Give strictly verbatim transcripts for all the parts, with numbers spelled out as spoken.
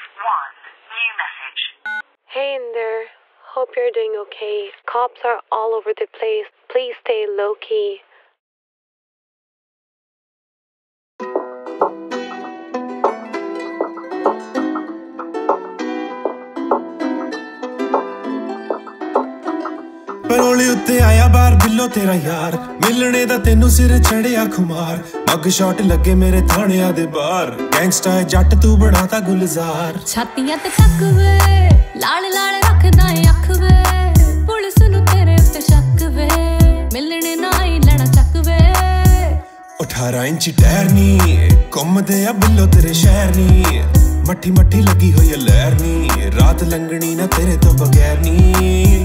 one. New message. Hey in there. Hope you're doing okay. Cops are all over the place. Please stay low key. परोले उत्ते आया बार बिल्लो तेरा यार मिलने दा तेनू सिर चढ़िया खुमार मग शॉट लगे मेरे थाने दे बार गैंगस्टा जट तू बनाता गुलजार छातियां ते तक वे लाल लाल रखदा है अख वे पुलिस नु तेरे उत्ते शक वे मिलने ना ही लेना चक वे अठारह इंच टहरनी घुमदे आ बिल्लो तेरे शहर नी मट्ठी मट्ठी लगी हुई है लहर नी रात लंघनी ना तेरे तो बगैर नी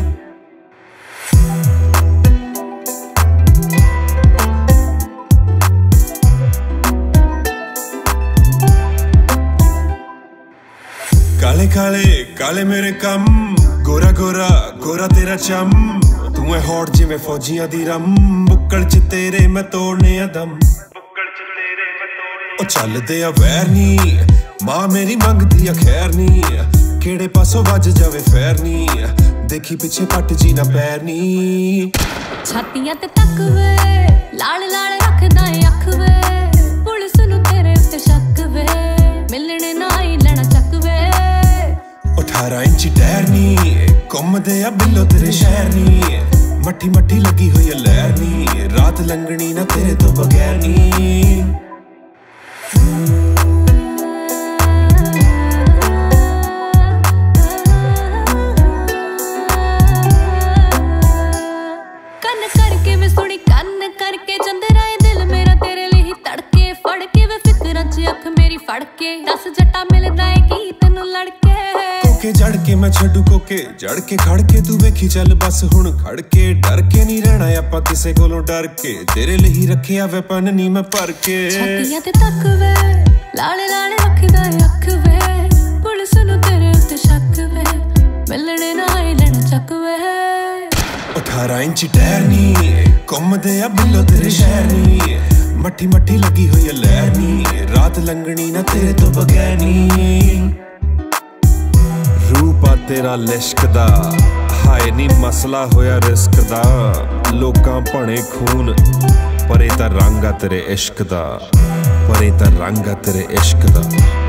काले काले काले मेरे कम गोरा गोरा गोरा तेरा चम तू है हॉट जिवें फौजियां दी रम बुक्कड़ च तेरे मैं तोड़ने अदम बुक्कड़ च तेरे मैं तोड़ने ओ चलदे आ वैर नी मां मेरी मंगदी आ खैर नी केड़े पासों वज जावे फैर नी देखी पीछे पट जी ना पैर नी छातियां ते तक वे लाल लाल रखदा है अख वे पुलिस नु तेरे उत्ते शक वे मिलने ना ही लेना चक वे अठारह इंच टहरनी घुमदे आ बिल्लो तेरे शहर नी मट्ठी मट्ठी लगी हुई है लहर नी रात लंघनी ना तेरे तो बगैर नी कन करके वे सुनी कन करके चंदरा दिल मेरा तेरे लिए तड़के फड़ के वे फिक्रां च अख मेरी फड़ के दस जट्टा मिलदा है की तैनू लड़के कोके जड़ के मैं छड्डू कोके जड़ के खड़ के तू वेखी चल बस हुण खड़ के डर के नहीं रहना आपां किसे कोलों डर के तेरे लिए रखिया वेपन नहीं मैं भर के छातियां ते तक वे लाल लाल रखदा है अख वे पुलिस नु तेरे उत्ते शक वे मिलने ना ही लेना चक वे अठारह इंच टहरनी घुमदे आ बिल्लो तेरे शहर नी मट्ठी मट्ठी लगी हुई है लहर नी रात लंघनी ना तेरे तो बगैर नी रूपा तेरा लिश्क दा हाय नी मसला होया रिस्क दा लोकां भणे खून परे ता रंग आ तेरे इश्क दा परे ता रंग आ तेरे इश्क दा।